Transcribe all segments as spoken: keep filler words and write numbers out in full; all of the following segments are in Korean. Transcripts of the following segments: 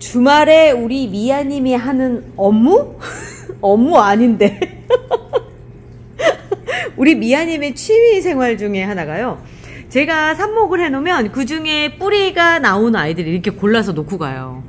주말에 우리 미아님이 하는 업무? 업무 아닌데. 우리 미아님의 취미 생활 중에 하나가요. 제가 삽목을 해놓으면 그 중에 뿌리가 나온 아이들을 이렇게 골라서 놓고 가요.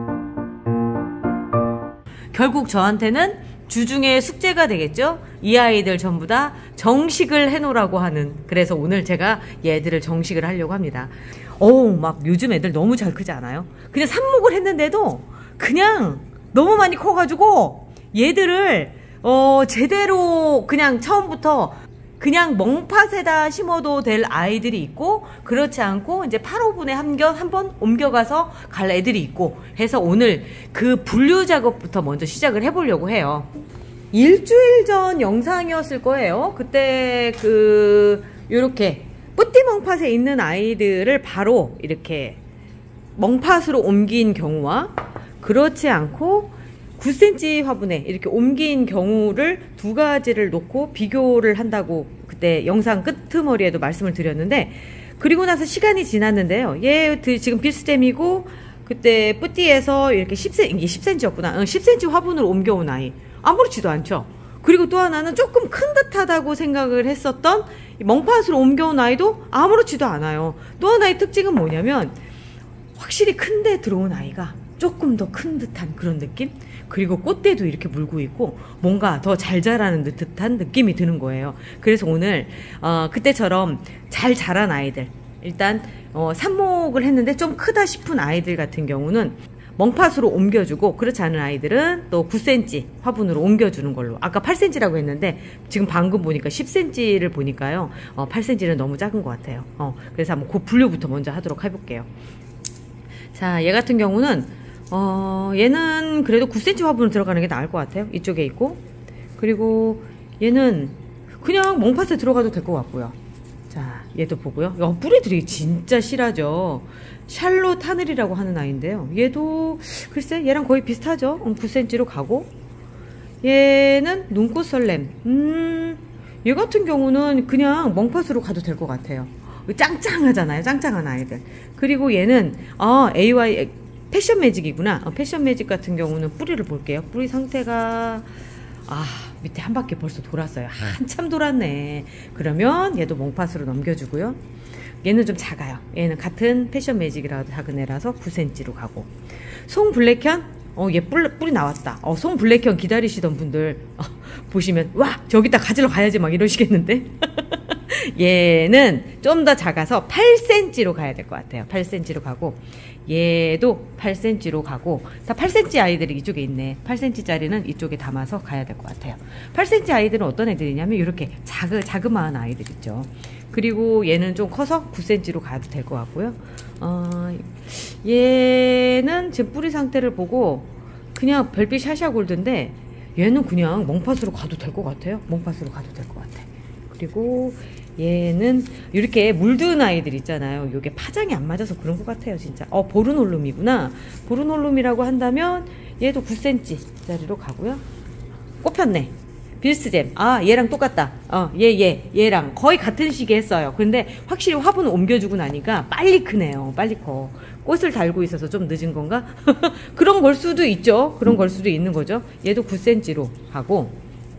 결국 저한테는 주중에 숙제가 되겠죠? 이 아이들 전부 다 정식을 해놓으라고 하는, 그래서 오늘 제가 얘들을 정식을 하려고 합니다. 어우, 막 요즘 애들 너무 잘 크지 않아요? 그냥 삽목을 했는데도 그냥 너무 많이 커가지고 얘들을 어 제대로 그냥 처음부터 그냥 멍팟에다 심어도 될 아이들이 있고, 그렇지 않고 이제 팔, 오 분에 한번 옮겨가서 갈 애들이 있고 해서 오늘 그 분류 작업부터 먼저 시작을 해보려고 해요. 일주일 전 영상이었을 거예요. 그때 그 요렇게 뿌띠 멍팟에 있는 아이들을 바로 이렇게 멍팟으로 옮긴 경우와 그렇지 않고 구 센티미터 화분에 이렇게 옮긴 경우를 두 가지를 놓고 비교를 한다고 그때 영상 끄트머리에도 말씀을 드렸는데, 그리고 나서 시간이 지났는데요. 얘 지금 필수잼이고 그때 뿌띠에서 이렇게 십 센티미터, 이게 십 센티미터였구나. 응, 십 센티미터 화분으로 옮겨온 아이. 아무렇지도 않죠. 그리고 또 하나는 조금 큰 듯하다고 생각을 했었던 멍팟으로 옮겨온 아이도 아무렇지도 않아요. 또 하나의 특징은 뭐냐면 확실히 큰데 들어온 아이가 조금 더 큰 듯한 그런 느낌? 그리고 꽃대도 이렇게 물고 있고 뭔가 더 잘 자라는 듯한 느낌이 드는 거예요. 그래서 오늘 어, 그때처럼 잘 자란 아이들, 일단 어, 삽목을 했는데 좀 크다 싶은 아이들 같은 경우는 멍팟으로 옮겨주고, 그렇지 않은 아이들은 또 구 센티미터 화분으로 옮겨주는 걸로. 아까 팔 센티미터라고 했는데 지금 방금 보니까 십 센티미터를 보니까요, 어, 팔 센티미터는 너무 작은 것 같아요. 어, 그래서 한번 그 분류부터 먼저 하도록 해볼게요. 자, 얘 같은 경우는 어, 얘는 그래도 구 센티미터 화분으로 들어가는 게 나을 것 같아요. 이쪽에 있고, 그리고 얘는 그냥 멍팟에 들어가도 될 것 같고요. 자, 얘도 보고요. 야, 뿌리들이 진짜 실하죠. 샬롯 하늘이라고 하는 아이인데요. 얘도 글쎄 얘랑 거의 비슷하죠. 구 센티미터로 가고, 얘는 눈꽃 설렘. 음, 얘 같은 경우는 그냥 멍팟으로 가도 될 것 같아요. 짱짱하잖아요. 짱짱한 아이들. 그리고 얘는 아, 에이와이 패션 매직이구나. 어, 패션 매직 같은 경우는 뿌리를 볼게요. 뿌리 상태가 아, 밑에 한 바퀴 벌써 돌았어요. 한참 돌았네. 그러면 얘도 멍팟으로 넘겨주고요. 얘는 좀 작아요. 얘는 같은 패션 매직이라도 작은 애라서 구 센티미터로 가고, 송 블랙현, 어, 얘 뿌리, 뿌리 나왔다. 어, 송 블랙현 기다리시던 분들 어, 보시면 와, 저기다 가지러 가야지 막 이러시겠는데. 얘는 좀 더 작아서 팔 센티미터로 가야 될 것 같아요. 팔 센티미터로 가고, 얘도 팔 센티미터로 가고, 다 팔 센티미터 아이들이 이쪽에 있네. 팔 센티미터짜리는 이쪽에 담아서 가야 될 것 같아요. 팔 센티미터 아이들은 어떤 애들이냐면 이렇게 자그, 자그마한 아이들 있죠. 그리고 얘는 좀 커서 구 센티미터로 가도 될 것 같고요. 어, 얘는 지금 뿌리 상태를 보고 그냥 별빛 샤샤 골드인데 얘는 그냥 멍팟으로 가도 될 것 같아요. 멍팟으로 가도 될 것 같아. 그리고 얘는 이렇게 물든 아이들 있잖아요. 요게 파장이 안 맞아서 그런 것 같아요, 진짜. 어, 보르놀룸이구나. 보르놀룸이라고 한다면 얘도 구 센티미터짜리로 가고요. 꼽혔네. 빌스잼. 아, 얘랑 똑같다. 어, 얘, 얘, 얘랑 거의 같은 시기에 했어요. 근데 확실히 화분을 옮겨주고 나니까 빨리 크네요. 빨리 커. 꽃을 달고 있어서 좀 늦은 건가? 그런 걸 수도 있죠. 그런 걸 수도 있는 거죠. 얘도 구 센티미터로 가고,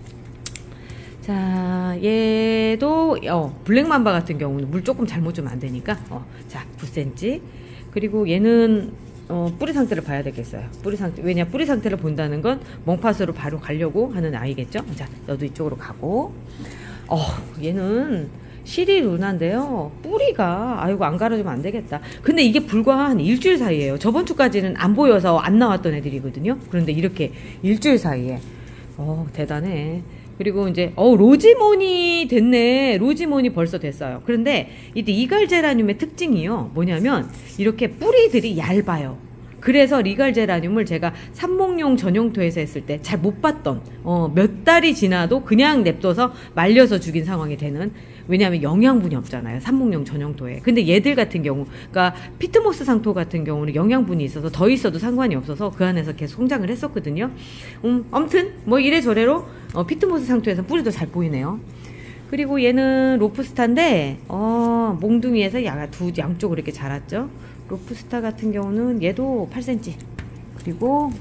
자, 얘도 어, 블랙맘바 같은 경우는 물 조금 잘못 주면 안 되니까 어, 자, 구 센티미터. 그리고 얘는 어, 뿌리 상태를 봐야 되겠어요. 뿌리 상태, 왜냐, 뿌리 상태를 본다는 건 멍팟으로 바로 가려고 하는 아이겠죠. 자, 너도 이쪽으로 가고, 어, 얘는 시리 루나인데요. 뿌리가 아이고 안 갈아주면 안 되겠다. 근데 이게 불과 한 일주일 사이에요. 저번 주까지는 안 보여서 안 나왔던 애들이거든요. 그런데 이렇게 일주일 사이에 어, 대단해. 그리고 이제 어 로지모니 됐네. 로지모니 벌써 됐어요. 그런데 이때 이갈제라늄의 특징이요, 뭐냐면 이렇게 뿌리들이 얇아요. 그래서 리갈제라늄을 제가 삽목용 전용토에서 했을 때 잘 못 봤던, 어, 몇 달이 지나도 그냥 냅둬서 말려서 죽인 상황이 되는, 왜냐하면 영양분이 없잖아요, 삽목용 전용토에. 근데 얘들 같은 경우, 그러니까 피트모스 상토 같은 경우는 영양분이 있어서 더 있어도 상관이 없어서 그 안에서 계속 성장을 했었거든요. 음, 아무튼 뭐 이래저래로 어, 피트모스 상토에서 뿌리도 잘 보이네요. 그리고 얘는 로프스타인데 어, 몽둥이에서 야가 두 양쪽으로 이렇게 자랐죠. 로프스타 같은 경우는 얘도 팔 센티미터. 그리고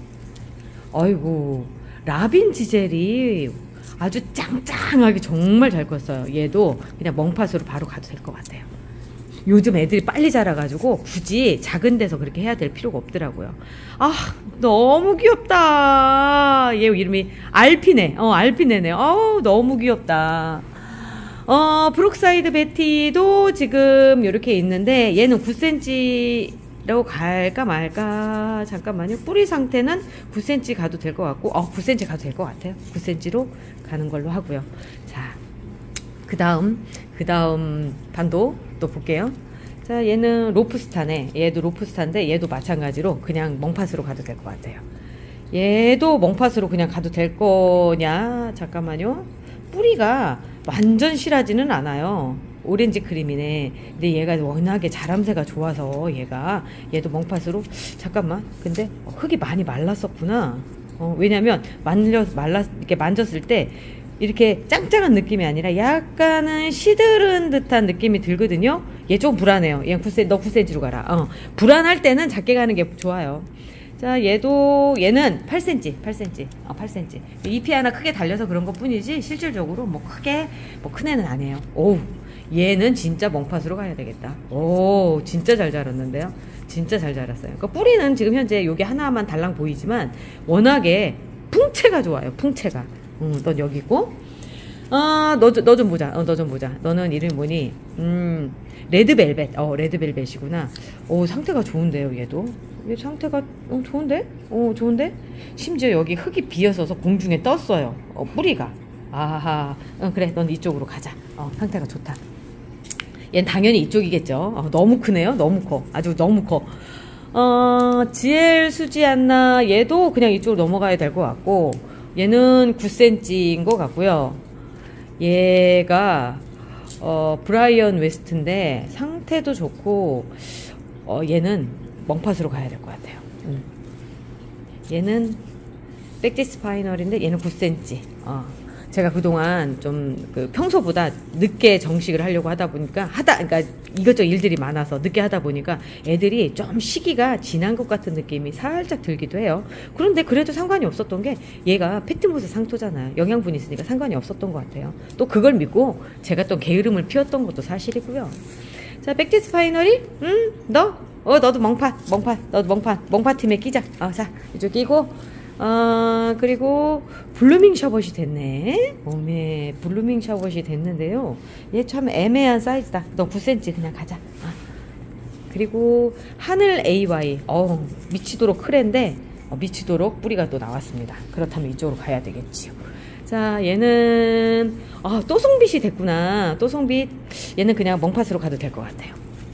아이고 라빈 지젤이 아주 짱짱하게 정말 잘 컸어요. 얘도 그냥 멍팟으로 바로 가도 될 것 같아요. 요즘 애들이 빨리 자라가지고 굳이 작은 데서 그렇게 해야 될 필요가 없더라고요. 아 너무 귀엽다. 얘 이름이 알피네. 어 알피네네. 어우 너무 귀엽다. 어 브룩사이드 베티도 지금 이렇게 있는데 얘는 구 센티미터로 갈까 말까. 잠깐만요. 뿌리 상태는 구 센티미터 가도 될 것 같고 어 구 센티미터 가도 될 것 같아요. 구 센티미터로 가는 걸로 하고요. 자, 그 다음 그 다음 반도 또 볼게요. 자, 얘는 로프스타네. 얘도 로프스타인데 얘도 마찬가지로 그냥 멍팟으로 가도 될 것 같아요. 얘도 멍팟으로 그냥 가도 될 거냐. 잠깐만요. 뿌리가 완전 실하지는 않아요. 오렌지 크림이네. 근데 얘가 워낙에 자람새가 좋아서 얘가 얘도 멍팟으로. 잠깐만. 근데 흙이 많이 말랐었구나. 어, 왜냐면 말려 말랐 이렇게 만졌을 때 이렇게 짱짱한 느낌이 아니라 약간은 시드른 듯한 느낌이 들거든요. 얘 좀 불안해요. 얘 구 센티미터, 너 구 센티미터로 가라. 어, 불안할 때는 작게 가는 게 좋아요. 자, 얘도 얘는 팔 센티미터, 팔 센티미터, 어, 팔 센티미터. 잎이 하나 크게 달려서 그런 것 뿐이지 실질적으로 뭐 크게 뭐 큰 애는 아니에요. 오, 얘는 진짜 멍팟으로 가야 되겠다. 오, 진짜 잘 자랐는데요. 진짜 잘 자랐어요. 그러니까 뿌리는 지금 현재 여기 하나만 달랑 보이지만 워낙에 풍채가 좋아요. 풍채가. 응, 넌 여기 있고. 아, 너, 너 좀 보자. 어, 너 좀 보자. 너는 이름이 뭐니? 음, 레드벨벳. 어, 레드벨벳이구나. 오, 상태가 좋은데요, 얘도. 얘 상태가, 어, 좋은데? 어, 좋은데? 심지어 여기 흙이 비어서서 공중에 떴어요. 어, 뿌리가. 아하. 어, 그래, 넌 이쪽으로 가자. 어, 상태가 좋다. 얜 당연히 이쪽이겠죠. 어, 너무 크네요. 너무 커. 아주 너무 커. 어, 지엘 수지안나. 얘도 그냥 이쪽으로 넘어가야 될 것 같고. 얘는 구 센티미터인 것 같고요. 얘가 어, 브라이언 웨스트인데 상태도 좋고 어, 얘는 멍팟으로 가야 될 것 같아요. 음. 얘는 백디스 파이널인데 얘는 구 센티미터. 어. 제가 그동안 좀 그 평소보다 늦게 정식을 하려고 하다 보니까 하다 그러니까 이것저것 일들이 많아서 늦게 하다 보니까 애들이 좀 시기가 지난 것 같은 느낌이 살짝 들기도 해요. 그런데 그래도 상관이 없었던 게 얘가 피트모스 상토잖아요. 영양분이 있으니까 상관이 없었던 것 같아요. 또 그걸 믿고 제가 또 게으름을 피웠던 것도 사실이고요. 자, 백디스 파이널이 음, 너? 어, 너도 멍팟, 멍팟, 너도 멍팟, 멍팟 팀에 끼자. 어, 자, 이쪽 끼고. 아, 그리고 블루밍 셔벗이 됐네. 어메, 블루밍 셔벗이 됐는데요. 얘 참 애매한 사이즈다. 너 구 센티미터 그냥 가자. 아. 그리고 하늘 에이와이. 어, 미치도록 크랜데 어, 미치도록 뿌리가 또 나왔습니다. 그렇다면 이쪽으로 가야 되겠지요. 자, 얘는 아, 또송빛이 됐구나. 또송빛. 얘는 그냥 멍팟으로 가도 될 것 같아요.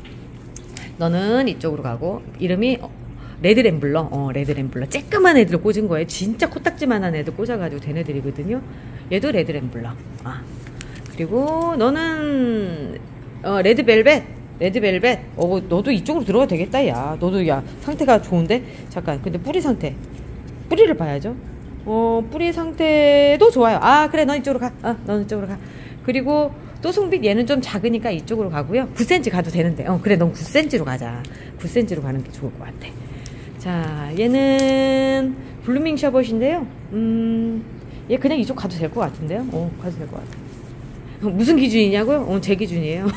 너는 이쪽으로 가고 이름이 어, 레드램블러. 어, 레드램블러. 쬐끄만 애들 꽂은 거예요. 진짜 코딱지만한 애들 꽂아가지고 된 애들이거든요. 얘도 레드램블러. 아. 그리고 너는 어, 레드벨벳. 레드벨벳. 어, 너도 이쪽으로 들어가도 되겠다, 야. 너도, 야, 상태가 좋은데? 잠깐. 근데 뿌리 상태. 뿌리를 봐야죠. 어, 뿌리 상태도 좋아요. 아, 그래. 넌 이쪽으로 가. 어, 넌 이쪽으로 가. 그리고 또송빛 얘는 좀 작으니까 이쪽으로 가고요. 구 센티미터 가도 되는데. 어, 그래. 넌 구 센티미터로 가자. 구 센티미터로 가는 게 좋을 것 같아. 자, 얘는 블루밍 셔벗인데요. 음, 얘 그냥 이쪽 가도 될 것 같은데요. 어, 가도 될 것 같아요. 무슨 기준이냐고요? 어, 제 기준이에요.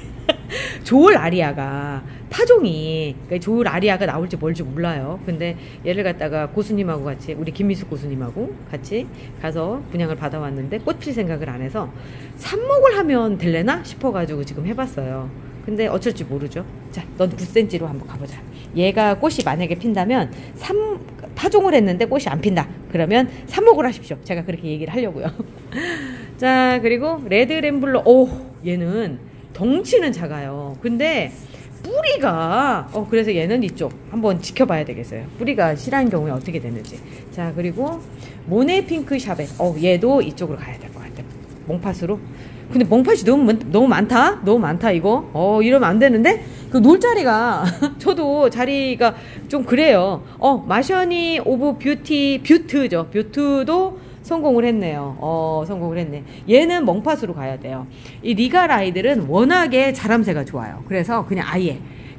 조을 아리아가 파종이 그러니까 조을 아리아가 나올지 뭘지 몰라요. 근데 얘를 갖다가 고수님하고 같이 우리 김미숙 고수님하고 같이 가서 분양을 받아왔는데 꽃 필 생각을 안 해서 삽목을 하면 될래나 싶어가지고 지금 해봤어요. 근데 어쩔지 모르죠. 자, 넌 구 센티미터로 한번 가보자. 얘가 꽃이 만약에 핀다면 삼, 파종을 했는데 꽃이 안 핀다. 그러면 삽목을 하십시오. 제가 그렇게 얘기를 하려고요. 자, 그리고 레드램블러. 오, 얘는 덩치는 작아요. 근데 뿌리가 어 그래서 얘는 이쪽 한번 지켜봐야 되겠어요. 뿌리가 실한 경우에 어떻게 되는지. 자, 그리고 모네 핑크 샤벳. 어 얘도 이쪽으로 가야 될 것 같아요. 멍팟으로. 근데 멍팟이 너무 너무 많다. 너무 많다 이거. 어 이러면 안 되는데. 그 놀 자리가 저도 자리가 좀 그래요. 어 마셔니 오브 뷰티 뷰트죠. 뷰트도 성공을 했네요. 어, 성공을 했네. 얘는 멍팟으로 가야 돼요. 이 리갈 아이들은 워낙에 자람새가 좋아요. 그래서 그냥 아예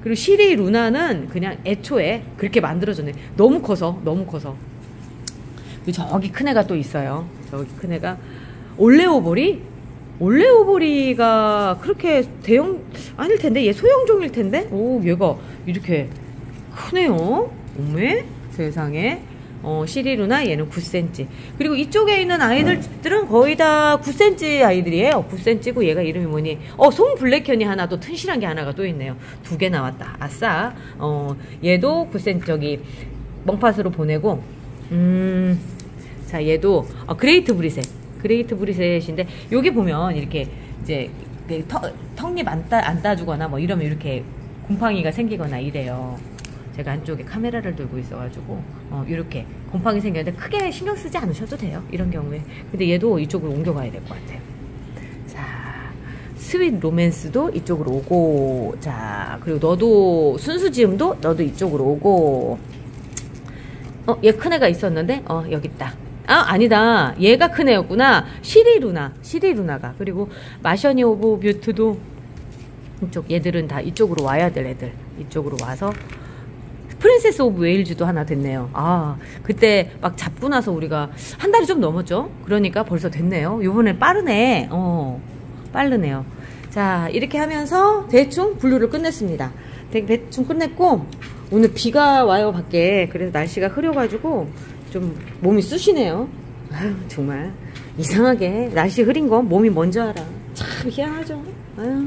그리고 시리 루나는 그냥 애초에 그렇게 만들어졌네. 너무 커서, 너무 커서. 그리고 저기 큰 애가 또 있어요. 저기 큰 애가 올레오보리? 올레오보리가 그렇게 대형 아닐 텐데, 얘 소형종일 텐데. 오, 얘가 이렇게 크네요. 오메 세상에. 어, 시리루나 얘는 구 센티미터. 그리고 이쪽에 있는 아이들들은 거의 다 구 센티미터 아이들이에요. 구 센티미터고 얘가 이름이 뭐니? 어, 송블랙현이 하나, 또 튼실한 게 하나가 또 있네요. 두 개 나왔다. 아싸. 어, 얘도 구 센티미터 저기 멍팟으로 보내고, 음, 자, 얘도 어, 그레이트 브리셋. 그레이트 브리셋인데 여기 보면 이렇게 이제 턱, 턱립 안, 따, 안 따주거나 뭐 이러면 이렇게 곰팡이가 생기거나 이래요. 제가 안쪽에 카메라를 들고 있어가지고 어, 이렇게 곰팡이 생겼는데 크게 신경 쓰지 않으셔도 돼요. 이런 경우에. 근데 얘도 이쪽으로 옮겨가야 될 것 같아요. 자, 스윗 로맨스도 이쪽으로 오고, 자, 그리고 너도 순수지음도 너도 이쪽으로 오고. 어, 얘 큰 애가 있었는데 어, 여기 있다. 아, 아니다. 얘가 큰 애였구나. 시리루나. 시리루나가. 그리고 마셔니 오브 뷰트도 이쪽, 얘들은 다 이쪽으로 와야 될 애들. 이쪽으로 와서 프린세스 오브 웨일즈도 하나 됐네요. 아, 그때 막 잡고 나서 우리가 한 달이 좀 넘었죠? 그러니까 벌써 됐네요. 요번엔 빠르네. 어, 빠르네요. 자, 이렇게 하면서 대충 분류를 끝냈습니다. 대, 대충 끝냈고, 오늘 비가 와요, 밖에. 그래서 날씨가 흐려가지고 좀 몸이 쑤시네요. 아유, 정말 이상하게 날씨 흐린 거 몸이 먼저 알아. 참 희한하죠. 아유.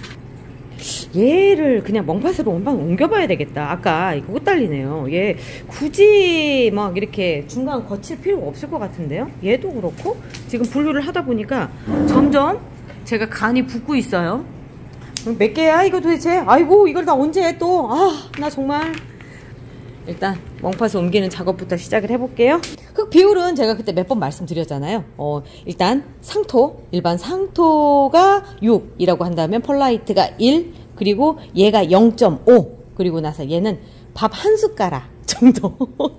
얘를 그냥 멍팟으로 한번 옮겨봐야 되겠다. 아까 이거 꽃달리네요. 얘 굳이 막 이렇게 중간 거칠 필요가 없을 것 같은데요. 얘도 그렇고 지금 분류를 하다 보니까 점점 제가 간이 붓고 있어요. 몇 개야 이거 도대체? 아이고, 이걸 다 언제 해 또. 아, 나 정말. 일단 멍팟을 옮기는 작업부터 시작을 해볼게요. 흙 비율은 제가 그때 몇 번 말씀드렸잖아요. 어, 일단 상토, 일반 상토가 육이라고 한다면 펄라이트가 일, 그리고 얘가 영 점 오, 그리고 나서 얘는 밥 한 숟가락 정도.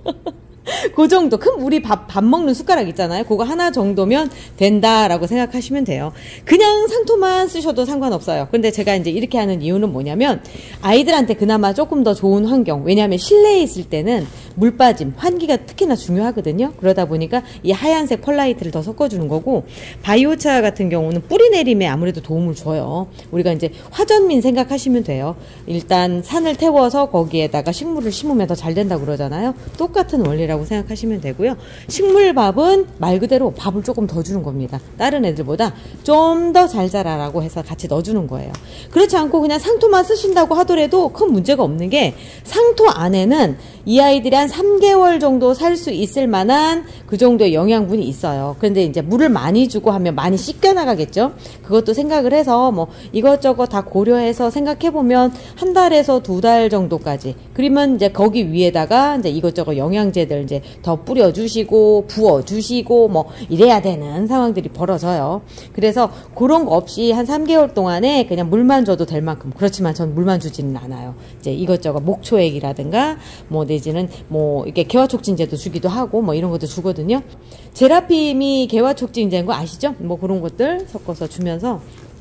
그 정도. 큰 우리 밥, 밥 먹는 숟가락 있잖아요. 그거 하나 정도면 된다라고 생각하시면 돼요. 그냥 상토만 쓰셔도 상관없어요. 근데 제가 이제 이렇게 하는 이유는 뭐냐면, 아이들한테 그나마 조금 더 좋은 환경. 왜냐하면 실내에 있을 때는 물 빠짐, 환기가 특히나 중요하거든요. 그러다 보니까 이 하얀색 펄라이트를 더 섞어주는 거고, 바이오차 같은 경우는 뿌리 내림에 아무래도 도움을 줘요. 우리가 이제 화전민 생각하시면 돼요. 일단 산을 태워서 거기에다가 식물을 심으면 더 잘 된다고 그러잖아요. 똑같은 원리라고 생각하시면 되고요. 식물밥은 말 그대로 밥을 조금 더 주는 겁니다. 다른 애들보다 좀 더 잘 자라라고 해서 같이 넣어주는 거예요. 그렇지 않고 그냥 상토만 쓰신다고 하더라도 큰 문제가 없는 게, 상토 안에는 이 아이들이 한 삼 개월 정도 살 수 있을 만한 그 정도의 영양분이 있어요. 그런데 이제 물을 많이 주고 하면 많이 씻겨 나가겠죠. 그것도 생각을 해서 뭐 이것저것 다 고려해서 생각해보면 한 달에서 두 달 정도까지. 그러면 이제 거기 위에다가 이제 이것저것 영양제들 이제 더 뿌려주시고 부어주시고 뭐 이래야 되는 상황들이 벌어져요. 그래서 그런 거 없이 한 삼 개월 동안에 그냥 물만 줘도 될 만큼. 그렇지만 전 물만 주지는 않아요. 이제 이것저것 목초액이라든가 뭐 내지는 뭐 이렇게 개화촉진제도 주기도 하고 뭐 이런 것도 주거든요. 제라핌이 개화촉진제인 거 아시죠? 뭐 그런 것들 섞어서 주면서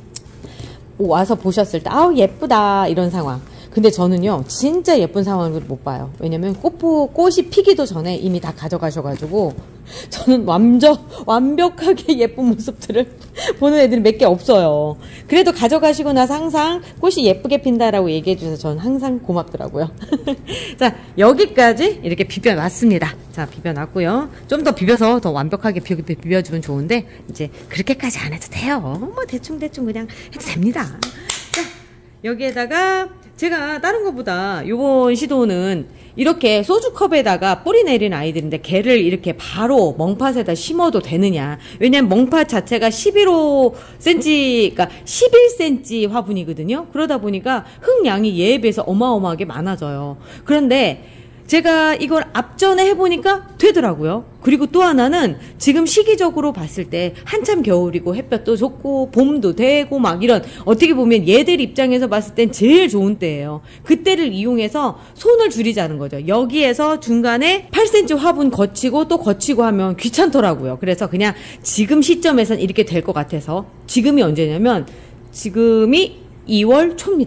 와서 보셨을 때 아우 예쁘다 이런 상황. 근데 저는요 진짜 예쁜 상황을 못 봐요. 왜냐면 꽃, 꽃이 피기도 전에 이미 다 가져가셔가지고 저는 완전 완벽하게 예쁜 모습들을 보는 애들이 몇 개 없어요. 그래도 가져가시고 나서 항상 꽃이 예쁘게 핀다라고 얘기해 주셔서 저는 항상 고맙더라고요. 자, 여기까지 이렇게 비벼놨습니다. 자, 비벼놨고요. 좀 더 비벼서 더 완벽하게 비벼주면 좋은데 이제 그렇게까지 안 해도 돼요. 뭐 대충대충 그냥 해도 됩니다. 자, 여기에다가 제가 다른 것보다 요번 시도는 이렇게 소주컵에다가 뿌리 내린 아이들인데 걔를 이렇게 바로 멍팟에다 심어도 되느냐. 왜냐면 멍팟 자체가 십일 센티미터, 그러니까 십일 센티미터 화분이거든요. 그러다 보니까 흙양이 얘에 비해서 어마어마하게 많아져요. 그런데 제가 이걸 앞전에 해보니까 되더라고요. 그리고 또 하나는 지금 시기적으로 봤을 때 한참 겨울이고 햇볕도 좋고 봄도 되고 막 이런, 어떻게 보면 얘들 입장에서 봤을 땐 제일 좋은 때예요. 그때를 이용해서 손을 줄이자는 거죠. 여기에서 중간에 팔 센티미터 화분 거치고 또 거치고 하면 귀찮더라고요. 그래서 그냥 지금 시점에선 이렇게 될 것 같아서, 지금이 언제냐면 지금이 이월 초입니다.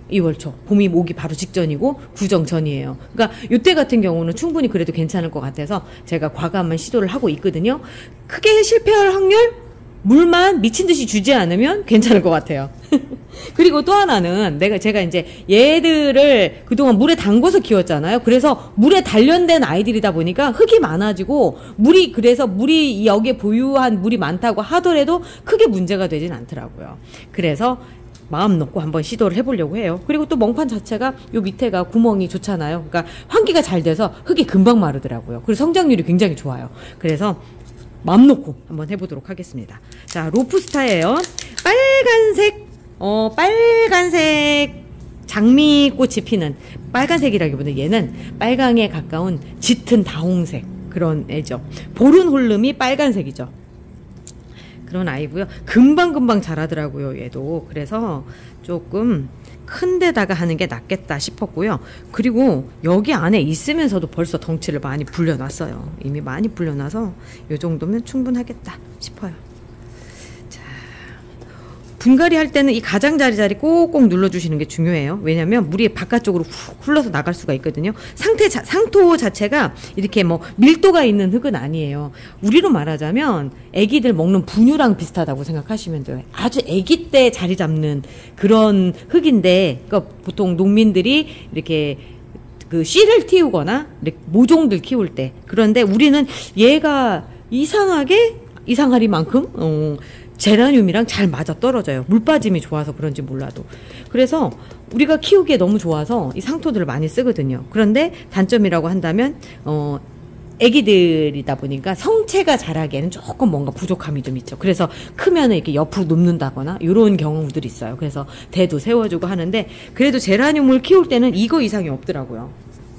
이월 초. 봄이 오기 바로 직전이고 구정 전이에요. 그러니까 이때 같은 경우는 충분히 그래도 괜찮을 것 같아서 제가 과감한 시도를 하고 있거든요. 크게 실패할 확률? 물만 미친 듯이 주지 않으면 괜찮을 것 같아요. 그리고 또 하나는 내가 제가 이제 얘들을 그동안 물에 담궈서 키웠잖아요. 그래서 물에 단련된 아이들이다 보니까 흙이 많아지고 물이 그래서 물이 여기에 보유한 물이 많다고 하더라도 크게 문제가 되진 않더라고요. 그래서 마음 놓고 한번 시도를 해보려고 해요. 그리고 또 멍판 자체가 요 밑에가 구멍이 좋잖아요. 그러니까 환기가 잘 돼서 흙이 금방 마르더라고요. 그리고 성장률이 굉장히 좋아요. 그래서 마음 놓고 한번 해보도록 하겠습니다. 자, 로프스타예요. 빨간색, 어, 빨간색 장미꽃이 피는, 빨간색이라기보다 얘는 빨강에 가까운 짙은 다홍색 그런 애죠. 보른 홀름이 빨간색이죠. 그런 아이고요. 금방금방 자라더라고요, 얘도. 그래서 조금 큰 데다가 하는 게 낫겠다 싶었고요. 그리고 여기 안에 있으면서도 벌써 덩치를 많이 불려놨어요. 이미 많이 불려놔서 이 정도면 충분하겠다 싶어요. 자, 분갈이 할 때는 이 가장자리자리 꼭꼭 눌러주시는 게 중요해요. 왜냐면 물이 바깥쪽으로 훅 흘러서 나갈 수가 있거든요. 상태 자, 상토 자체가 이렇게 뭐 밀도가 있는 흙은 아니에요. 우리로 말하자면 애기들 먹는 분유랑 비슷하다고 생각하시면 돼요. 아주 애기 때 자리 잡는 그런 흙인데, 그러니까 보통 농민들이 이렇게 그 씨를 틔우거나 모종들 키울 때, 그런데 우리는 얘가 이상하게 이상하리만큼 어, 제라늄이랑 잘 맞아 떨어져요. 물 빠짐이 좋아서 그런지 몰라도. 그래서 우리가 키우기에 너무 좋아서 이 상토들을 많이 쓰거든요. 그런데 단점이라고 한다면 어 애기들이다 보니까 성체가 자라기에는 조금 뭔가 부족함이 좀 있죠. 그래서 크면은 이렇게 옆으로 눕는다거나 이런 경우들이 있어요. 그래서 대도 세워주고 하는데, 그래도 제라늄을 키울 때는 이거 이상이 없더라고요.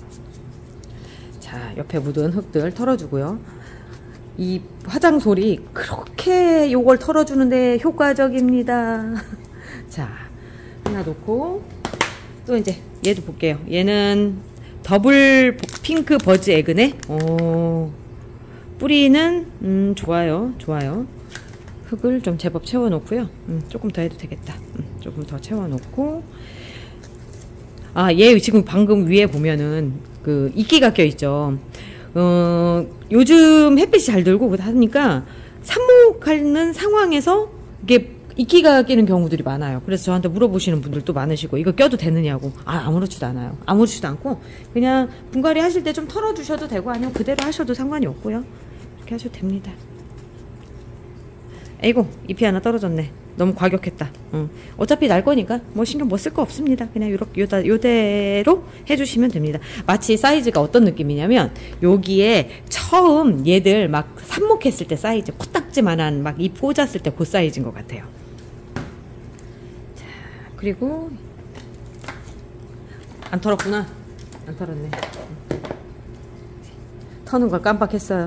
자, 옆에 묻은 흙들 털어주고요. 이 화장솔이 그렇게 요걸 털어주는데 효과적입니다. 자, 하나 놓고 또 이제 얘도 볼게요. 얘는 더블 핑크 버즈 에그네. 오, 뿌리는 음 좋아요, 좋아요. 흙을 좀 제법 채워놓고요. 음, 조금 더 해도 되겠다. 음, 조금 더 채워놓고. 아, 얘 지금 방금 위에 보면은 그 이끼가 껴있죠. 어, 요즘 햇빛이 잘 들고 하니까 삽목하는 상황에서 이게 이끼가 끼는 경우들이 많아요. 그래서 저한테 물어보시는 분들도 많으시고, 이거 껴도 되느냐고. 아, 아무렇지도 않아요. 아무렇지도 않고 그냥 분갈이 하실 때 좀 털어주셔도 되고, 아니면 그대로 하셔도 상관이 없고요. 이렇게 하셔도 됩니다. 에이고, 잎이 하나 떨어졌네. 너무 과격했다. 응. 어차피 날 거니까 뭐 신경 못 쓸 거 없습니다. 그냥 요렇게 요다, 요대로 해주시면 됩니다. 마치 사이즈가 어떤 느낌이냐면, 여기에 처음 얘들 막 삽목했을 때 사이즈, 코딱지만한 막 잎 꽂았을 때 그 사이즈인 것 같아요. 자, 그리고 안 털었구나. 안 털었네. 터는 걸 깜빡했어요.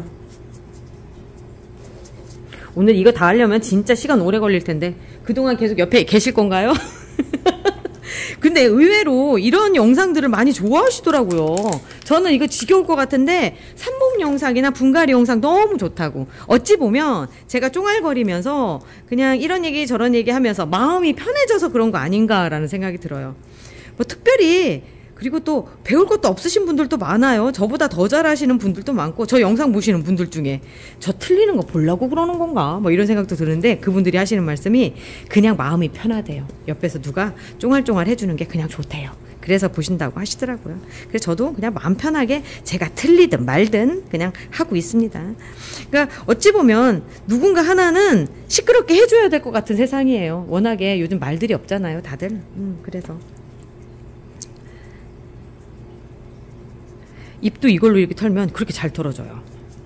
오늘 이거 다 하려면 진짜 시간 오래 걸릴 텐데, 그동안 계속 옆에 계실 건가요? 근데 의외로 이런 영상들을 많이 좋아하시더라고요. 저는 이거 지겨울 것 같은데 삽목 영상이나 분갈이 영상 너무 좋다고. 어찌 보면 제가 쫑알거리면서 그냥 이런 얘기 저런 얘기 하면서 마음이 편해져서 그런 거 아닌가라는 생각이 들어요. 뭐 특별히, 그리고 또 배울 것도 없으신 분들도 많아요. 저보다 더 잘하시는 분들도 많고, 저 영상 보시는 분들 중에 저 틀리는 거 보려고 그러는 건가 뭐 이런 생각도 드는데, 그분들이 하시는 말씀이 그냥 마음이 편하대요. 옆에서 누가 쫑알쫑알 해주는 게 그냥 좋대요. 그래서 보신다고 하시더라고요. 그래서 저도 그냥 마음 편하게 제가 틀리든 말든 그냥 하고 있습니다. 그러니까 어찌 보면 누군가 하나는 시끄럽게 해줘야 될 것 같은 세상이에요. 워낙에 요즘 말들이 없잖아요, 다들. 음, 그래서 잎도 이걸로 이렇게 털면 그렇게 잘 털어져요.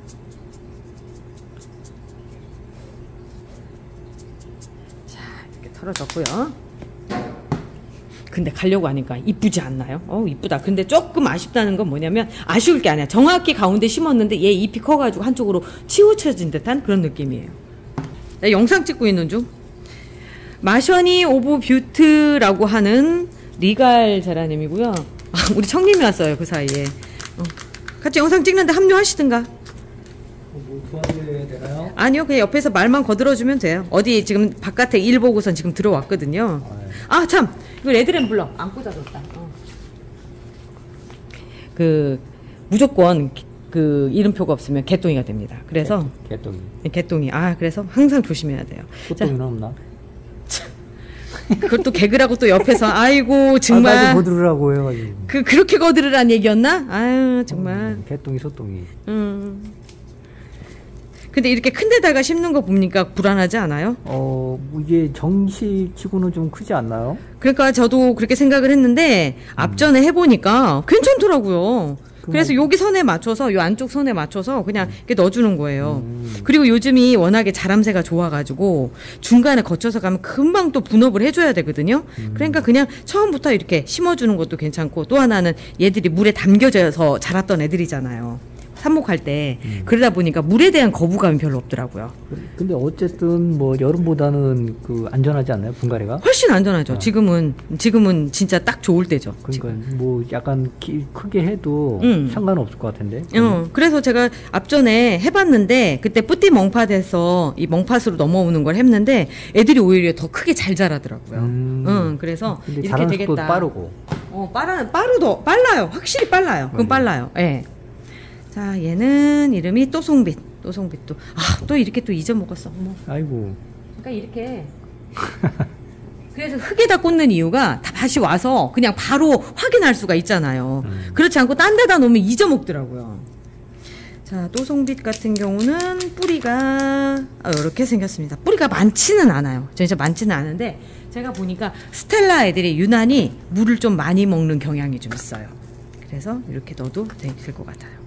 자, 이렇게 털어졌고요. 근데 가려고 하니까 이쁘지 않나요? 어, 이쁘다. 근데 조금 아쉽다는 건 뭐냐면, 아쉬울 게 아니야. 정확히 가운데 심었는데 얘 잎이 커가지고 한쪽으로 치우쳐진 듯한 그런 느낌이에요. 나 영상 찍고 있는 중. 마셔니 오브 뷰트라고 하는 리갈 제라늄이고요. 아, 우리 청님이 왔어요, 그 사이에. 어. 같이 영상 찍는데 합류하시든가. 뭐 뭐 도와드려야 되나요? 아니요, 그냥 옆에서 말만 거들어주면 돼요. 어디 지금 바깥에 일 보고선 지금 들어왔거든요. 아, 참! 이거 레드램블러 안 꽂아줬다. 어. 그 무조건 그 이름표가 없으면 개똥이가 됩니다. 그래서 개똥이. 개똥이. 아, 그래서 항상 조심해야 돼요. 소똥이는 없나? 그걸 또 개그라고 또 옆에서 아이고 정말. 아, 나도 거들으라고 해가지고. 그 그렇게 거들으란 얘기였나? 아유 정말. 음, 개똥이 소똥이. 음. 근데 이렇게 큰 데다가 심는 거 보니까 불안하지 않아요? 어, 뭐 이게 정식치고는 좀 크지 않나요? 그러니까 저도 그렇게 생각을 했는데 음. 앞전에 해보니까 괜찮더라고요. 그래서 여기 선에 맞춰서 요 안쪽 선에 맞춰서 그냥 이렇게 넣어주는 거예요. 음. 그리고 요즘이 워낙에 자람새가 좋아가지고 중간에 거쳐서 가면 금방 또 분업을 해줘야 되거든요. 음. 그러니까 그냥 처음부터 이렇게 심어주는 것도 괜찮고, 또 하나는 얘들이 물에 담겨져서 자랐던 애들이잖아요. 삽목할 때. 음. 그러다 보니까 물에 대한 거부감이 별로 없더라고요. 근데 어쨌든 뭐 여름보다는 그 안전하지 않나요? 분갈이가? 훨씬 안전하죠. 어. 지금은 지금은 진짜 딱 좋을 때죠. 그러니까 지금. 뭐 약간 키, 크게 해도 음. 상관은 없을 것 같은데. 어, 그래서 제가 앞전에 해봤는데 그때 뿌띠 멍팥에서 이 멍팥으로 넘어오는 걸 했는데 애들이 오히려 더 크게 잘 자라더라고요. 음. 응, 그래서 근데 이렇게 되겠다. 빠르고. 어, 빠르 빠르도 빨라요. 확실히 빨라요. 그건 빨라요. 예. 네. 자, 얘는 이름이 또송빛. 또송빛도. 아, 또 이렇게 또 잊어먹었어. 어머. 아이고. 그러니까 이렇게. 그래서 흙에다 꽂는 이유가 다 다시 와서 그냥 바로 확인할 수가 있잖아요. 음. 그렇지 않고 딴 데다 놓으면 잊어먹더라고요. 자, 또송빛 같은 경우는 뿌리가 아, 이렇게 생겼습니다. 뿌리가 많지는 않아요. 진짜 많지는 않은데 제가 보니까 스텔라 애들이 유난히 물을 좀 많이 먹는 경향이 좀 있어요. 그래서 이렇게 넣어도 될 것 같아요.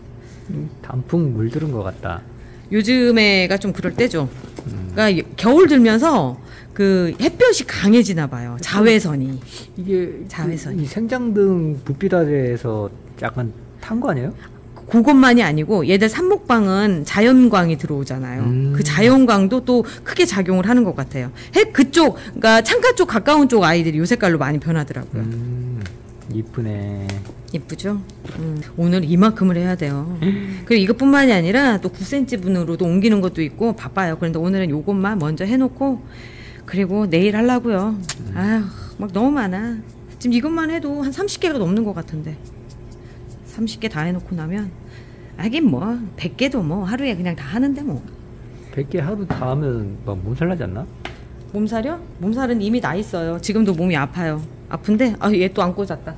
단풍 물들은 것 같다. 요즘에가 좀 그럴 때죠. 음. 그러니까 겨울 들면서 그 햇볕이 강해지나 봐요. 자외선이. 이게 자외선이. 이 생장등 불빛 아래에서 약간 탄 거 아니에요? 그것만이 아니고 얘들 삽목방은 자연광이 들어오잖아요. 음. 그 자연광도 또 크게 작용을 하는 것 같아요. 해 그쪽, 그러니까 창가 쪽 가까운 쪽 아이들이 요 색깔로 많이 변하더라고요. 음. 이쁘네. 이쁘죠? 음, 오늘 이만큼을 해야 돼요. 그리고 이것뿐만이 아니라 또 구 센티미터 분으로도 옮기는 것도 있고 바빠요. 그런데 오늘은 요것만 먼저 해놓고 그리고 내일 하려고요. 음. 아휴, 막 너무 많아. 지금 이것만 해도 한 삼십 개가 넘는 것 같은데 삼십 개 다 해놓고 나면 하긴 뭐 백 개도 뭐 하루에 그냥 다 하는데 뭐 백 개 하루 다 하면 막 몸살 나지 않나? 몸살이요? 몸살은 이미 나 있어요. 지금도 몸이 아파요. 아픈데 아, 얘 또 안 꽂았다.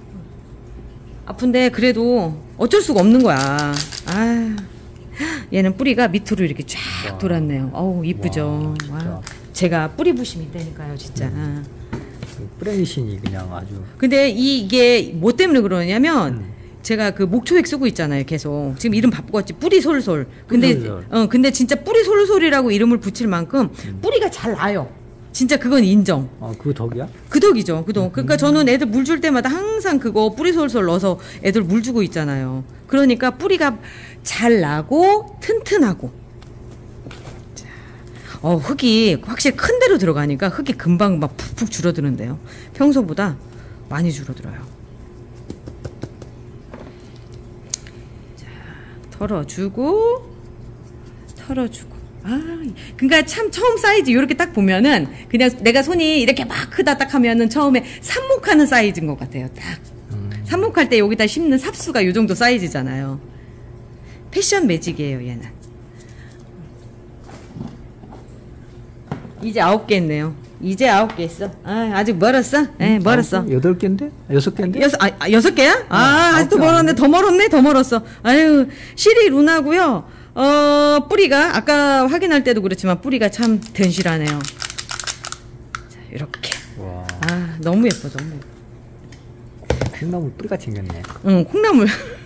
아픈데 그래도 어쩔 수가 없는 거야. 아, 얘는 뿌리가 밑으로 이렇게 쫙 와. 돌았네요. 어우 이쁘죠. 와, 와. 제가 뿌리 부심이 있다니까요, 진짜. 음. 뿌레이신이 그냥 아주. 근데 이, 이게 뭐 때문에 그러냐면 음. 제가 그 목초액 쓰고 있잖아요, 계속. 지금 이름 바꾸었지. 뿌리 솔솔. 근데 뿌리 솔솔. 어 근데 진짜 뿌리 솔솔이라고 이름을 붙일 만큼 음. 뿌리가 잘 나요. 진짜 그건 인정. 아, 그 덕이야? 그 덕이죠. 그 덕. 그러니까 음. 저는 애들 물 줄 때마다 항상 그거 뿌리 솔솔 넣어서 애들 물 주고 있잖아요. 그러니까 뿌리가 잘 나고 튼튼하고. 자, 어, 흙이 확실히 큰 데로 들어가니까 흙이 금방 막 푹푹 줄어드는데요. 평소보다 많이 줄어들어요. 자, 털어주고, 털어주고. 아, 그러니까 참 처음 사이즈 이렇게 딱 보면은 그냥 내가 손이 이렇게 막 크다 딱 하면은 처음에 삽목하는 사이즈인 것 같아요. 딱 음. 삽목할 때 여기다 심는 삽수가 요 정도 사이즈잖아요. 패션 매직이에요, 얘는. 이제 아홉 개 했네요. 이제 아홉 개 했어. 아, 아직 멀었어? 예, 네, 멀었어. 여덟 개인데? 여섯 개인데? 여섯, 아, 아, 여섯 개야? 아, 아 아직도 멀었네. 더 멀었네. 더 멀었어. 아유, 시리 루나고요. 어, 뿌리가 아까 확인할 때도 그렇지만 뿌리가 참 든실하네요. 자, 이렇게. 와. 아, 너무 예뻐, 너무 예뻐. 콩나물 뿌리같이 생겼네. 응, 콩나물.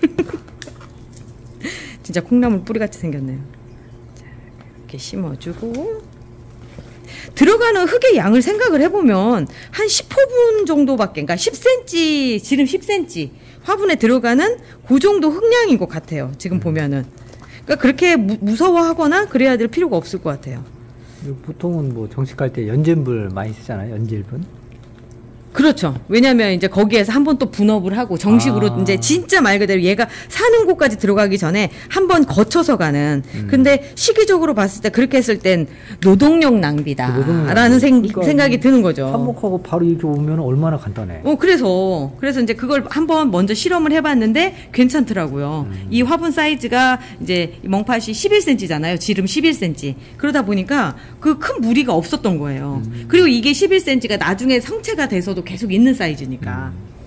진짜 콩나물 뿌리같이 생겼네요. 자, 이렇게 심어주고. 들어가는 흙의 양을 생각을 해보면 한 십오 분 정도밖에, 그러니까 십 센티미터, 지름 십 센티미터 화분에 들어가는 그 정도 흙량인 것 같아요. 지금 음. 보면은. 그러니까 그렇게 무, 무서워하거나 그래야 될 필요가 없을 것 같아요. 보통은 뭐 정식할 때 연질분 많이 쓰잖아요. 연질분. 그렇죠. 왜냐면 이제 거기에서 한 번 또 분업을 하고 정식으로 아. 이제 진짜 말 그대로 얘가 사는 곳까지 들어가기 전에 한 번 거쳐서 가는. 음. 근데 시기적으로 봤을 때 그렇게 했을 땐 노동력 낭비다라는 노동력 생, 그러니까 생각이 드는 거죠. 삽목하고 바로 이렇게 오면 얼마나 간단해. 어, 그래서, 그래서 이제 그걸 한번 먼저 실험을 해봤는데 괜찮더라고요. 음. 이 화분 사이즈가 이제 멍팥이 십일 센티미터잖아요. 지름 십일 센티미터. 그러다 보니까 그 큰 무리가 없었던 거예요. 음. 그리고 이게 십일 센티미터가 나중에 성체가 돼서도 계속 있는 사이즈니까. 음.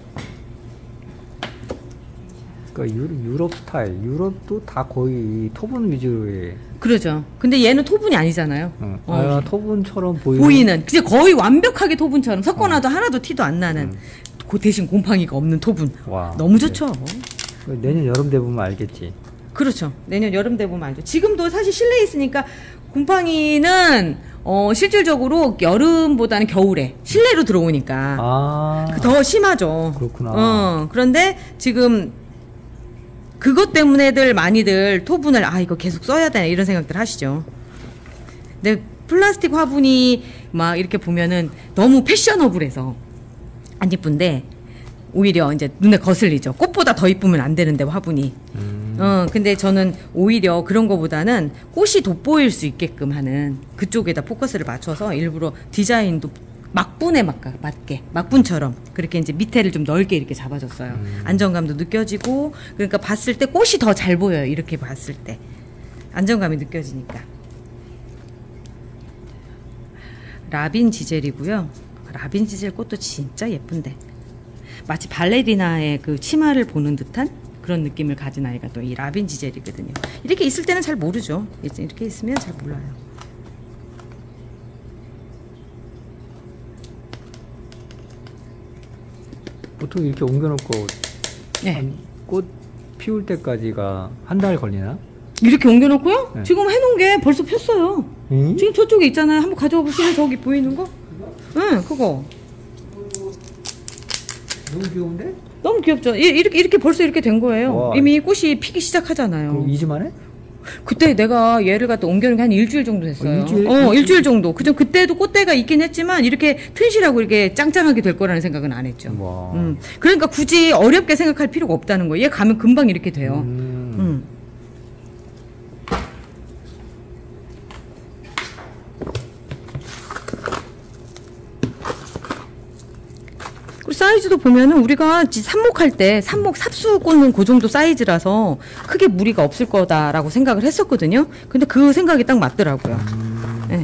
그러니까 유, 유럽 스타일, 유럽도 다 거의 토분 위주로의. 그러죠. 근데 얘는 토분이 아니잖아요. 어. 어. 아, 토분처럼 보이는. 보이는. 그치, 거의 완벽하게 토분처럼 섞어놔도 어. 하나도 티도 안 나는. 음. 그 대신 곰팡이가 없는 토분. 와, 너무 좋죠. 네. 내년 여름 되보면 알겠지. 그렇죠. 내년 여름 되보면 알죠. 지금도 사실 실내에 있으니까 곰팡이는 어, 실질적으로 여름보다는 겨울에 실내로 들어오니까 아. 더 심하죠. 그렇구나. 어, 그런데 지금 그것 때문에들 많이들 토분을 아 이거 계속 써야 되나 이런 생각들 하시죠. 근데 플라스틱 화분이 막 이렇게 보면은 너무 패셔너블해서 안 예쁜데 오히려 이제 눈에 거슬리죠. 꽃보다 더 이쁘면 안 되는데 화분이. 음. 어 근데 저는 오히려 그런 거보다는 꽃이 돋보일 수 있게끔 하는 그쪽에다 포커스를 맞춰서 일부러 디자인도 막분에 맞게 막분처럼 그렇게 이제 밑에를 좀 넓게 이렇게 잡아줬어요. 음. 안정감도 느껴지고 그러니까 봤을 때 꽃이 더 잘 보여요. 이렇게 봤을 때 안정감이 느껴지니까. 라빈 지젤이고요. 라빈 지젤 꽃도 진짜 예쁜데 마치 발레리나의 그 치마를 보는 듯한 그런 느낌을 가진 아이가 또 이 라빈 지젤이거든요. 이렇게 있을 때는 잘 모르죠. 이렇게 있으면 잘 몰라요. 보통 이렇게 옮겨놓고 네. 꽃 피울 때까지가 한 달 걸리나? 이렇게 옮겨놓고요? 네. 지금 해놓은 게 벌써 폈어요. 응? 지금 저쪽에 있잖아요. 한번 가져와 보시면 저기 보이는 거? 응, 그거. 너무 귀여운데? 너무 귀엽죠? 이- 이렇게, 이렇게 벌써 이렇게 된 거예요. 와. 이미 꽃이 피기 시작하잖아요. 그럼 이 주 만에? 그때 내가 얘를 갖다 옮겨놓은 게 한 일주일 정도 됐어요. 어, 일주일? 어, 일주일, 일주일 정도. 그죠? 그때도 꽃대가 있긴 했지만 이렇게 튼실하고 이렇게 짱짱하게 될 거라는 생각은 안 했죠. 와. 음. 그러니까 굳이 어렵게 생각할 필요가 없다는 거예요. 얘 가면 금방 이렇게 돼요. 음. 음. 그리고 사이즈도 보면은 우리가 지- 삽목할 때 삽목 삽수 꽂는 그 정도 사이즈라서 크게 무리가 없을 거다라고 생각을 했었거든요. 근데 그 생각이 딱 맞더라고요. 음. 네.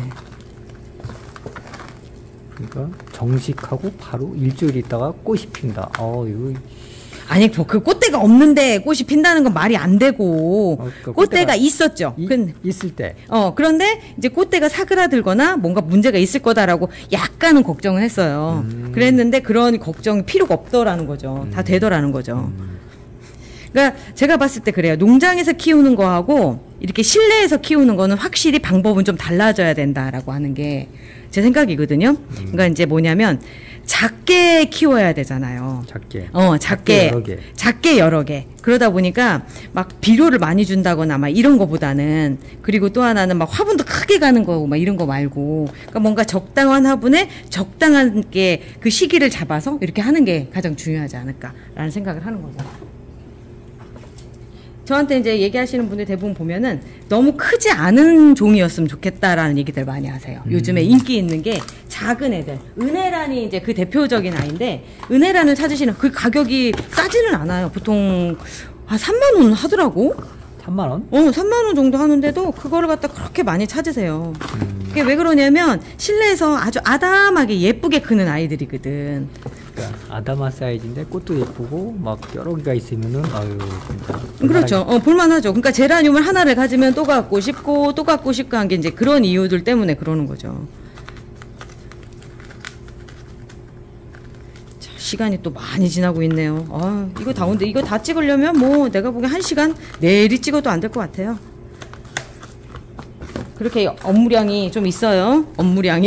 그러니까 정식하고 바로 일주일 있다가 꽃이 핀다. 어, 이거 아니 뭐 그 꽃대가 없는데 꽃이 핀다는 건 말이 안 되고 어, 그러니까 꽃대가 꽃대가 있었죠. 이, 근 있을 때. 어 그런데 이제 꽃대가 사그라들거나 뭔가 문제가 있을 거다라고 약간은 걱정을 했어요. 음. 그랬는데 그런 걱정이 필요가 없더라는 거죠. 다 음. 되더라는 거죠. 음. 그러니까 제가 봤을 때 그래요. 농장에서 키우는 거하고 이렇게 실내에서 키우는 거는 확실히 방법은 좀 달라져야 된다라고 하는 게 제 생각이거든요. 그러니까 이제 뭐냐면 작게 키워야 되잖아요. 작게. 어, 작게, 작게 여러 개. 작게 여러 개. 그러다 보니까 막 비료를 많이 준다거나 막 이런 거보다는 그리고 또 하나는 막 화분도 크게 가는 거고 막 이런 거 말고 그러니까 뭔가 적당한 화분에 적당한 게 그 시기를 잡아서 이렇게 하는 게 가장 중요하지 않을까라는 생각을 하는 거죠. 저한테 이제 얘기하시는 분들 대부분 보면은 너무 크지 않은 종이었으면 좋겠다라는 얘기들 많이 하세요. 음. 요즘에 인기 있는 게 작은 애들. 은혜란이 이제 그 대표적인 아이인데, 은혜란을 찾으시는 그 가격이 싸지는 않아요. 보통, 아, 삼만 원 하더라고. 삼만 원? 어, 삼만 원 정도 하는데도 그거를 갖다 그렇게 많이 찾으세요. 음. 그게 왜 그러냐면 실내에서 아주 아담하게 예쁘게 크는 아이들이거든. 그러니까 아담한 사이즈인데 꽃도 예쁘고 막 여러 개가 있으면은 아유 진짜. 그렇죠. 어, 볼만하죠. 그러니까 제라늄을 하나를 가지면 또 갖고 싶고 또 갖고 싶고 한 게 이제 그런 이유들 때문에 그러는 거죠. 자, 시간이 또 많이 지나고 있네요. 아, 이거 다 온데 이거 다 찍으려면 뭐 내가 보기엔 한 시간 내리 찍어도 안 될 것 같아요. 그렇게 업무량이 좀 있어요. 업무량이.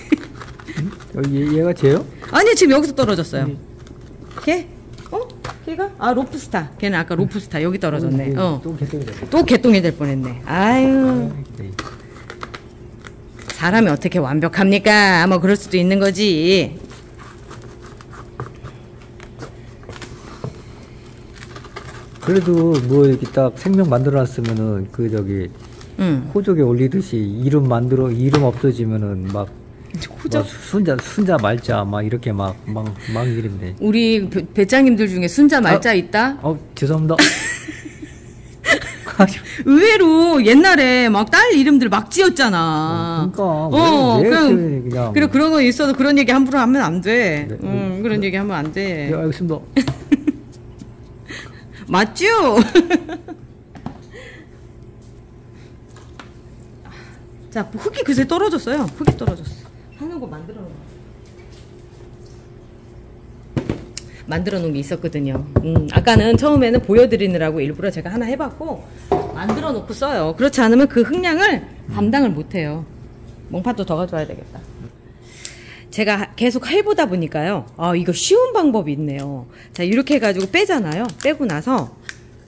여기 얘가 쟤요? 아니 지금 여기서 떨어졌어요. 음. 걔? 어? 걔가? 아 로프스타. 걔는 아까 로프스타 여기 떨어졌네. 음, 어. 또 개똥이 됐어. 또 개똥이 될 뻔했네. 아유. 네. 사람이 어떻게 완벽합니까? 뭐 그럴 수도 있는 거지. 그래도 뭐 이렇게 딱 생명 만들어놨으면은 그 저기 응. 호적에 올리듯이 이름 만들어 이름 없어지면은 막 호적? 막 순자 순자 말자 막 이렇게 막막막 이름네. 우리 배, 배짱님들 중에 순자 말자 아, 있다? 어 죄송합니다. 의외로 옛날에 막 딸 이름들 막 지었잖아. 어, 그러니까 어, 왜, 왜 그냥, 이렇게 그냥 그래 그런 거 있어도 그런 얘기 함부로 하면 안 돼. 네, 응, 네, 그런 네. 얘기 하면 안 돼. 네, 알겠습니다. 맞죠? 자, 흙이 그새 떨어졌어요. 흙이 떨어졌어. 하는 거 만들어 놓은 만들어 놓은 게 있었거든요. 음, 아까는 처음에는 보여드리느라고 일부러 제가 하나 해봤고 만들어 놓고 써요. 그렇지 않으면 그 흙량을 감당을 못해요. 멍판도 더 가져와야 되겠다. 제가 계속 해보다 보니까요. 아, 이거 쉬운 방법이 있네요. 자, 이렇게 해가지고 빼잖아요. 빼고 나서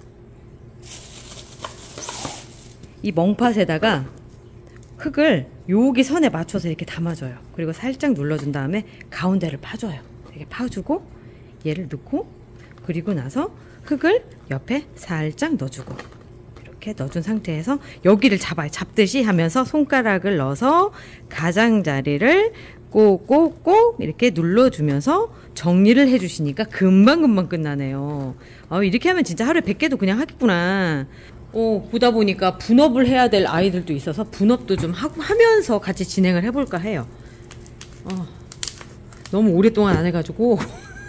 이 멍팟에다가 흙을 여기 선에 맞춰서 이렇게 담아줘요. 그리고 살짝 눌러준 다음에 가운데를 파줘요. 이렇게 파주고 얘를 넣고 그리고 나서 흙을 옆에 살짝 넣어주고 이렇게 넣어준 상태에서 여기를 잡아요. 잡듯이 하면서 손가락을 넣어서 가장자리를 꼭꼭꼭 이렇게 눌러주면서 정리를 해주시니까 금방금방 끝나네요. 아, 이렇게 하면 진짜 하루에 백 개도 그냥 하겠구나. 어, 보다 보니까 분업을 해야 될 아이들도 있어서 분업도 좀 하고 하면서 같이 진행을 해볼까 해요. 어, 너무 오랫동안 안 해가지고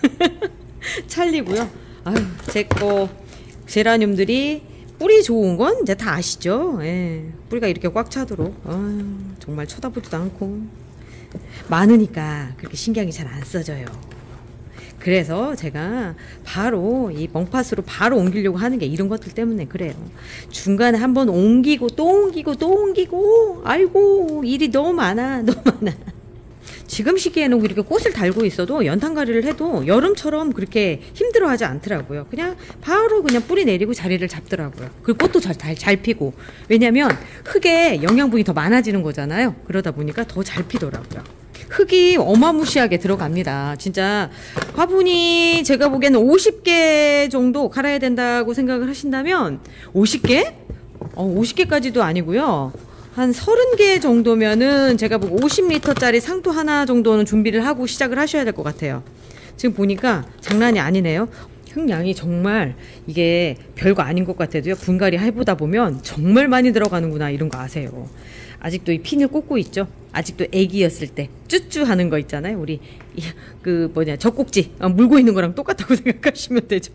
찰리고요. 아유, 제거 제라늄들이 뿌리 좋은 건 이제 다 아시죠? 예, 뿌리가 이렇게 꽉 차도록. 아유, 정말 쳐다보지도 않고 많으니까 그렇게 신경이 잘 안 써져요. 그래서 제가 바로 이 멍팟으로 바로 옮기려고 하는 게 이런 것들 때문에 그래요. 중간에 한번 옮기고 또 옮기고 또 옮기고 아이고 일이 너무 많아 너무 많아. 지금 시기에는 이렇게 꽃을 달고 있어도 연탄가리를 해도 여름처럼 그렇게 힘들어하지 않더라고요. 그냥 바로 그냥 뿌리 내리고 자리를 잡더라고요. 그리고 꽃도 잘, 잘, 잘 피고. 왜냐면 흙에 영양분이 더 많아지는 거잖아요. 그러다 보니까 더 잘 피더라고요. 흙이 어마무시하게 들어갑니다. 진짜 화분이 제가 보기에는 오십 개 정도 갈아야 된다고 생각을 하신다면 오십 개? 어, 오십 개까지도 아니고요. 한 서른 개 정도면은 제가 보고 오십 리터짜리 상토 하나 정도는 준비를 하고 시작을 하셔야 될 것 같아요. 지금 보니까 장난이 아니네요. 흙량이 정말 이게 별거 아닌 것 같아도요. 분갈이 해보다 보면 정말 많이 들어가는구나 이런 거 아세요. 아직도 이 핀을 꽂고 있죠. 아직도 애기였을 때 쭈쭈 하는 거 있잖아요. 우리 그 뭐냐 젖꼭지 아, 물고 있는 거랑 똑같다고 생각하시면 되죠.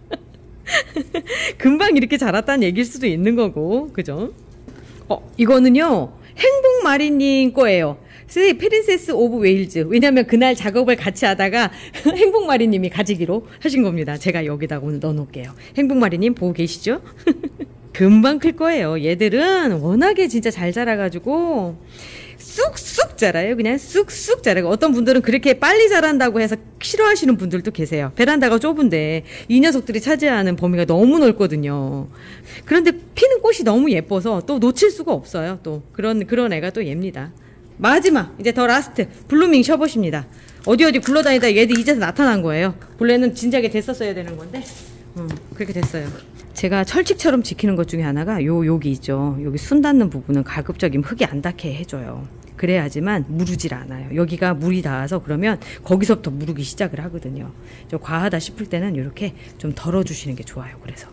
금방 이렇게 자랐다는 얘기일 수도 있는 거고 그죠? 어, 이거는요 행복마리님 거예요. 프린세스 오브 웨일즈. 왜냐면 그날 작업을 같이 하다가 행복마리님이 가지기로 하신 겁니다. 제가 여기다가 오늘 넣어놓을게요. 행복마리님 보고 계시죠? 금방 클 거예요. 얘들은 워낙에 진짜 잘 자라가지고 쑥쑥 자라요. 그냥 쑥쑥 자라고. 어떤 분들은 그렇게 빨리 자란다고 해서 싫어하시는 분들도 계세요. 베란다가 좁은데 이 녀석들이 차지하는 범위가 너무 넓거든요. 그런데 피는 꽃이 너무 예뻐서 또 놓칠 수가 없어요. 또 그런 그런 애가 또 얘입니다. 마지막 이제 더 라스트 블루밍 셔벗입니다. 어디 어디 굴러다니다 얘들 이제서 나타난 거예요. 본래는 진작에 됐었어야 되는 건데 음, 그렇게 됐어요. 제가 철칙처럼 지키는 것 중에 하나가 요 여기 있죠. 여기 순 닿는 부분은 가급적이면 흙이 안 닿게 해줘요. 그래야지만 무르질 않아요. 여기가 물이 닿아서 그러면 거기서부터 무르기 시작을 하거든요. 좀 과하다 싶을 때는 이렇게 좀 덜어주시는 게 좋아요. 그래서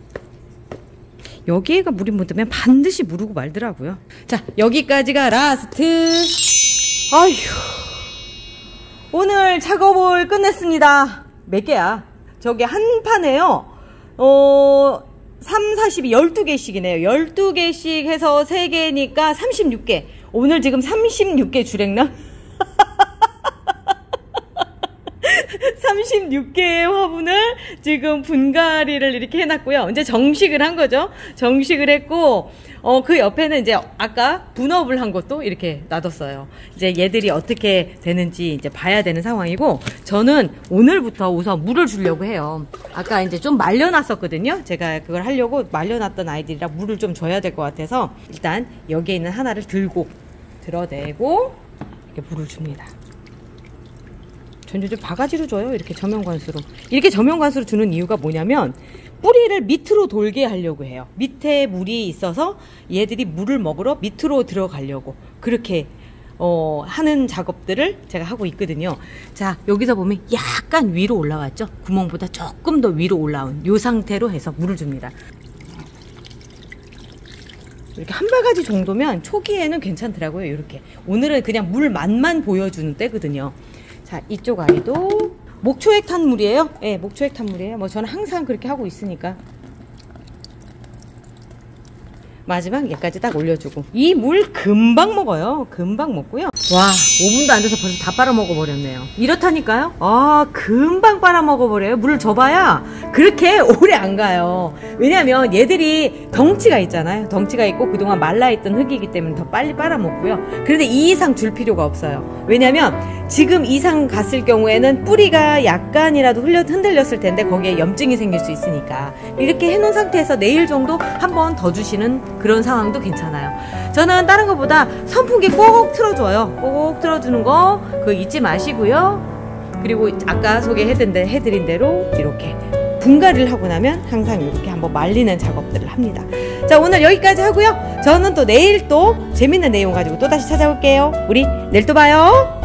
여기에가 물이 묻으면 반드시 무르고 말더라고요. 자, 여기까지가 라스트. 아휴, 오늘 작업을 끝냈습니다. 몇 개야? 저기 한 판에요. 어, 삼, 사십이, 열두 개씩이네요. 열두 개씩 해서 세 개니까 삼십육 개. 오늘 지금 삼십육 개 주랭랑? 삼십육 개의 화분을 지금 분갈이를 이렇게 해놨고요. 이제 정식을 한 거죠. 정식을 했고, 어, 그 옆에는 이제 아까 분업을 한 것도 이렇게 놔뒀어요. 이제 얘들이 어떻게 되는지 이제 봐야 되는 상황이고, 저는 오늘부터 우선 물을 주려고 해요. 아까 이제 좀 말려놨었거든요. 제가 그걸 하려고 말려놨던 아이들이라 물을 좀 줘야 될 것 같아서, 일단 여기에 있는 하나를 들고, 들어내고, 이렇게 물을 줍니다. 전 요즘 바가지로 줘요. 이렇게 저면관수로. 이렇게 저면관수로 주는 이유가 뭐냐면 뿌리를 밑으로 돌게 하려고 해요. 밑에 물이 있어서 얘들이 물을 먹으러 밑으로 들어가려고 그렇게 어, 하는 작업들을 제가 하고 있거든요. 자, 여기서 보면 약간 위로 올라왔죠? 구멍보다 조금 더 위로 올라온 이 상태로 해서 물을 줍니다. 이렇게 한 바가지 정도면 초기에는 괜찮더라고요. 이렇게 오늘은 그냥 물 맛만 보여주는 때거든요. 자, 이쪽 아이도 목초액 탄물이에요. 예, 네, 목초액 탄물이에요. 뭐 저는 항상 그렇게 하고 있으니까. 마지막 얘까지 딱 올려주고. 이 물 금방 먹어요. 금방 먹고요. 와, 오 분도 안 돼서 벌써 다 빨아먹어 버렸네요. 이렇다니까요. 아, 금방 빨아먹어 버려요. 물을 줘봐야 그렇게 오래 안 가요. 왜냐면 얘들이 덩치가 있잖아요. 덩치가 있고 그동안 말라있던 흙이기 때문에 더 빨리 빨아먹고요. 그런데 이 이상 줄 필요가 없어요. 왜냐면 지금 이상 갔을 경우에는 뿌리가 약간이라도 흘려, 흔들렸을 텐데 거기에 염증이 생길 수 있으니까 이렇게 해놓은 상태에서 내일 정도 한 번 더 주시는 그런 상황도 괜찮아요. 저는 다른 것보다 선풍기 꼭 틀어줘요. 꼭 틀어주는 거 그거 잊지 마시고요. 그리고 아까 소개해드린 해드린 대로 이렇게 분갈이를 하고 나면 항상 이렇게 한번 말리는 작업들을 합니다. 자, 오늘 여기까지 하고요. 저는 또 내일 또 재밌는 내용 가지고 또 다시 찾아올게요. 우리 내일 또 봐요.